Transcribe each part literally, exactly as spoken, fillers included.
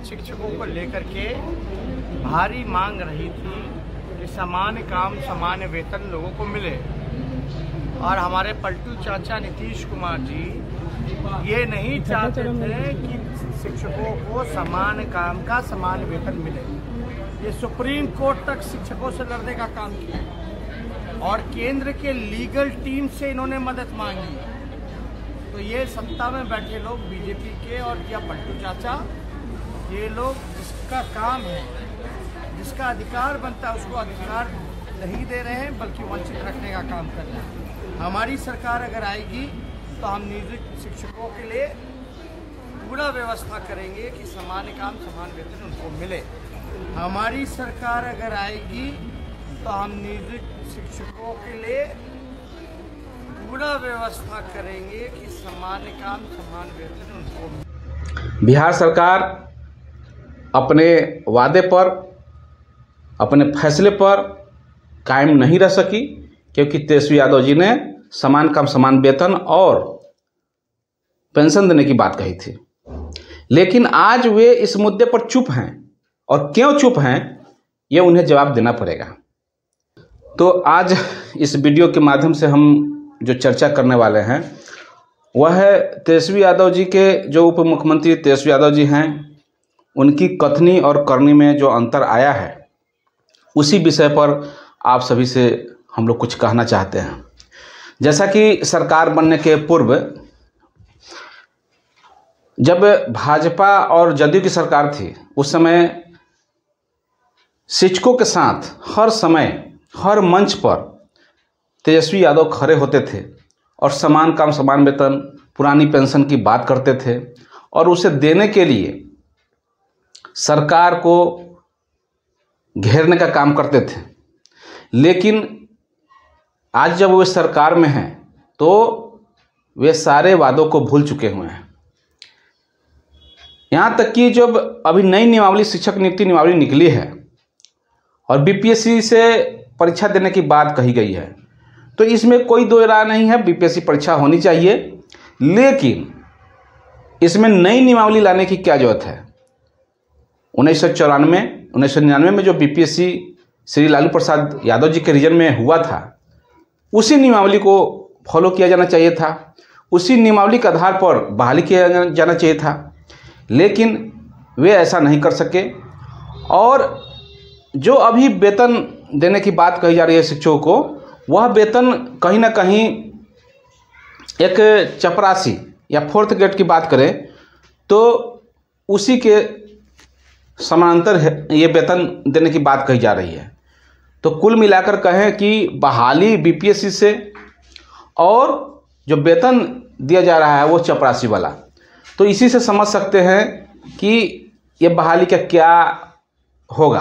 शिक्षकों को लेकर के भारी मांग रही थी कि समान काम समान वेतन लोगों को मिले। और हमारे पलटू चाचा नीतीश कुमार जी ये नहीं चाहते थे कि शिक्षकों को समान काम का समान वेतन मिले। ये सुप्रीम कोर्ट तक शिक्षकों से लड़ने का काम किया और केंद्र के लीगल टीम से इन्होंने मदद मांगी। तो ये सत्ता में बैठे लोग बीजेपी के और या पलटू चाचा, ये लोग जिसका काम है, जिसका अधिकार बनता है उसको अधिकार नहीं दे रहे हैं, बल्कि वंचित रखने का काम कर रहे हैं। हमारी सरकार अगर आएगी तो हम नियोजित शिक्षकों के लिए पूरा व्यवस्था करेंगे कि समान काम समान वेतन उनको मिले। हमारी सरकार अगर आएगी तो हम नियोजित शिक्षकों के लिए पूरा व्यवस्था करेंगे कि समान काम समान वेतन उनको मिले। बिहार सरकार अपने वादे पर, अपने फैसले पर कायम नहीं रह सकी, क्योंकि तेजस्वी यादव जी ने समान काम समान वेतन और पेंशन देने की बात कही थी। लेकिन आज वे इस मुद्दे पर चुप हैं, और क्यों चुप हैं ये उन्हें जवाब देना पड़ेगा। तो आज इस वीडियो के माध्यम से हम जो चर्चा करने वाले हैं वह है तेजस्वी यादव जी के, जो उप मुख्यमंत्री तेजस्वी यादव जी हैं, उनकी कथनी और करनी में जो अंतर आया है, उसी विषय पर आप सभी से हम लोग कुछ कहना चाहते हैं। जैसा कि सरकार बनने के पूर्व जब भाजपा और जदयू की सरकार थी, उस समय शिक्षकों के साथ हर समय हर मंच पर तेजस्वी यादव खड़े होते थे और समान काम समान वेतन, पुरानी पेंशन की बात करते थे, और उसे देने के लिए सरकार को घेरने का काम करते थे। लेकिन आज जब वे सरकार में हैं तो वे सारे वादों को भूल चुके हुए हैं। यहाँ तक कि जब अभी नई नियमावली, शिक्षक नियुक्ति नियमावली निकली है और बीपीएससी से परीक्षा देने की बात कही गई है, तो इसमें कोई दो राय नहीं है, बीपीएससी परीक्षा होनी चाहिए। लेकिन इसमें नई नियमावली लाने की क्या जरूरत है? उन्नीस सौ चौरानवे उन्नीस सौ निन्यानवे में जो बीपीएससी श्री लालू प्रसाद यादव जी के रीजन में हुआ था, उसी नियमावली को फॉलो किया जाना चाहिए था, उसी नियमावली के आधार पर बहाली किया जाना चाहिए था। लेकिन वे ऐसा नहीं कर सके, और जो अभी वेतन देने की बात कही जा रही है शिक्षकों को, वह वेतन कहीं ना कहीं एक चपरासी या फोर्थ ग्रेड की बात करें तो उसी के समानांतर ये वेतन देने की बात कही जा रही है। तो कुल मिलाकर कहें कि बहाली बीपीएससी से और जो वेतन दिया जा रहा है वो चपरासी वाला, तो इसी से समझ सकते हैं कि ये बहाली का क्या होगा।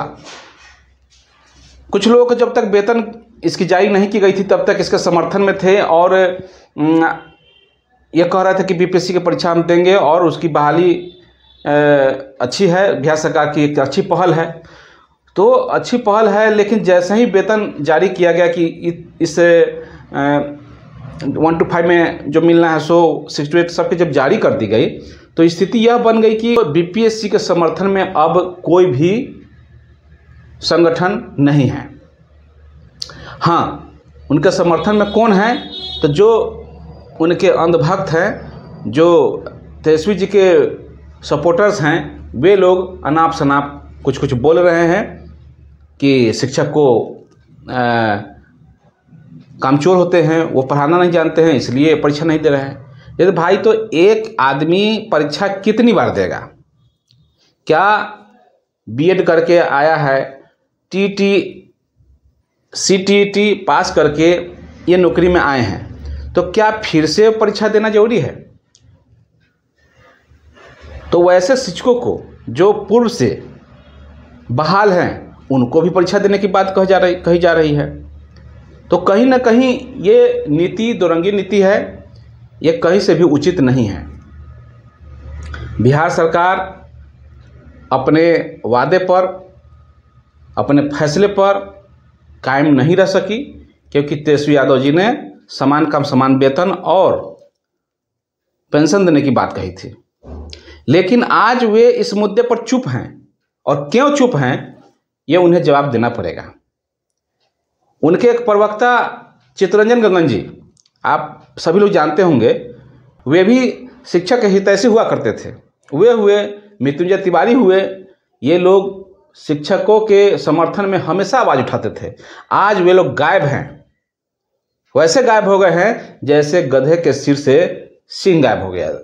कुछ लोग जब तक वेतन इसकी जारी नहीं की गई थी तब तक इसके समर्थन में थे और ये कह रहे थे कि बीपीएससी की परीक्षा हम देंगे और उसकी बहाली अच्छी है, बिहार सरकार की एक अच्छी पहल है। तो अच्छी पहल है, लेकिन जैसे ही वेतन जारी किया गया कि इस वन टू फाइव में जो मिलना है सो सिक्स टू एट सबके जब जारी कर दी गई, तो स्थिति यह बन गई कि बीपीएससी के समर्थन में अब कोई भी संगठन नहीं है। हाँ, उनके समर्थन में कौन है? तो जो उनके अंधभक्त हैं, जो तेजस्वी जी के सपोर्टर्स हैं, वे लोग अनाप शनाप कुछ कुछ बोल रहे हैं कि शिक्षक को आ, कामचोर होते हैं, वो पढ़ाना नहीं जानते हैं, इसलिए परीक्षा नहीं दे रहे हैं। यदि भाई, तो एक आदमी परीक्षा कितनी बार देगा? क्या बीएड करके आया है, टीटी सीटीटी पास करके ये नौकरी में आए हैं, तो क्या फिर से परीक्षा देना जरूरी है? तो वैसे शिक्षकों को जो पूर्व से बहाल हैं, उनको भी परीक्षा देने की बात कही जा रही कही जा रही है। तो कहीं ना कहीं ये नीति दोरंगी नीति है, ये कहीं से भी उचित नहीं है। बिहार सरकार अपने वादे पर, अपने फैसले पर कायम नहीं रह सकी, क्योंकि तेजस्वी यादव जी ने समान काम समान वेतन और पेंशन देने की बात कही थी। लेकिन आज वे इस मुद्दे पर चुप हैं, और क्यों चुप हैं ये उन्हें जवाब देना पड़ेगा। उनके एक प्रवक्ता चित्तरंजन गगन जी, आप सभी लोग जानते होंगे, वे भी शिक्षक हितैषी हुआ करते थे। वे हुए, मृत्युंजय तिवारी हुए, ये लोग शिक्षकों के समर्थन में हमेशा आवाज़ उठाते थे। आज वे लोग गायब हैं, वैसे गायब हो गए हैं जैसे गधे के सिर से सींग गायब हो गया।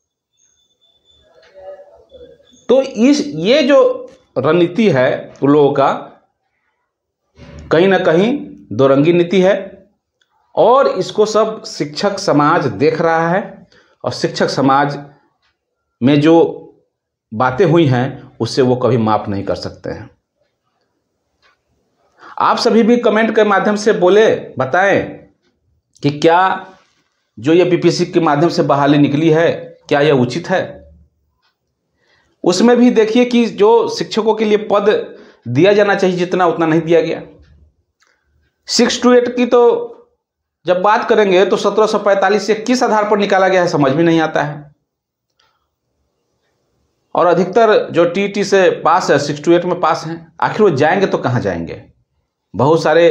तो इस ये जो रणनीति है उन लोगों का, कहीं ना कहीं दोरंगी नीति है, और इसको सब शिक्षक समाज देख रहा है, और शिक्षक समाज में जो बातें हुई हैं उससे वो कभी माफ नहीं कर सकते हैं। आप सभी भी कमेंट के माध्यम से बोले, बताएं कि क्या जो ये बीपीएससी के माध्यम से बहाली निकली है क्या यह उचित है। उसमें भी देखिए कि जो शिक्षकों के लिए पद दिया जाना चाहिए जितना, उतना नहीं दिया गया। सिक्स टू एट की तो जब बात करेंगे तो सत्रह सौ पैंतालीस से किस आधार पर निकाला गया है समझ में नहीं आता है। और अधिकतर जो टीटी से पास है, सिक्स टू एट में पास हैं, आखिर वो जाएंगे तो कहाँ जाएंगे। बहुत सारे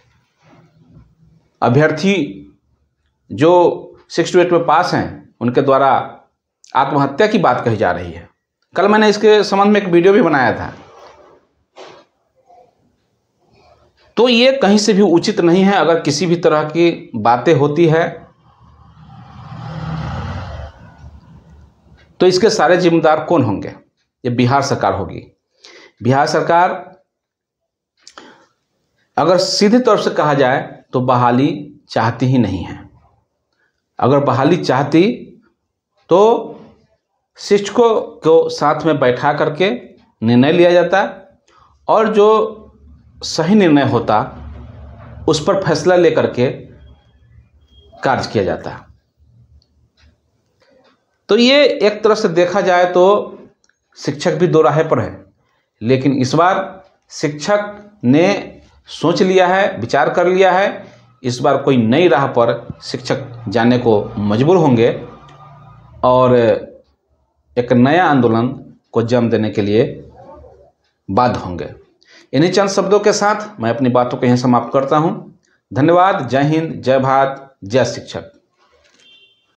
अभ्यर्थी जो सिक्स टू एट में पास हैं उनके द्वारा आत्महत्या की बात कही जा रही है। कल मैंने इसके संबंध में एक वीडियो भी बनाया था। तो ये कहीं से भी उचित नहीं है। अगर किसी भी तरह की बातें होती है तो इसके सारे जिम्मेदार कौन होंगे? ये बिहार सरकार होगी। बिहार सरकार अगर सीधे तौर से कहा जाए तो बहाली चाहती ही नहीं है। अगर बहाली चाहती तो शिक्षकों को साथ में बैठा करके निर्णय लिया जाता, और जो सही निर्णय होता उस पर फैसला लेकर के कार्य किया जाता। तो ये एक तरह से देखा जाए तो शिक्षक भी दो राह पर है, लेकिन इस बार शिक्षक ने सोच लिया है, विचार कर लिया है। इस बार कोई नई राह पर शिक्षक जाने को मजबूर होंगे और एक नया आंदोलन को जन्म देने के लिए बाध्य होंगे। इन्हीं चंद शब्दों के साथ मैं अपनी बातों को यहीं समाप्त करता हूं। धन्यवाद। जय हिंद, जय भारत, जय शिक्षक।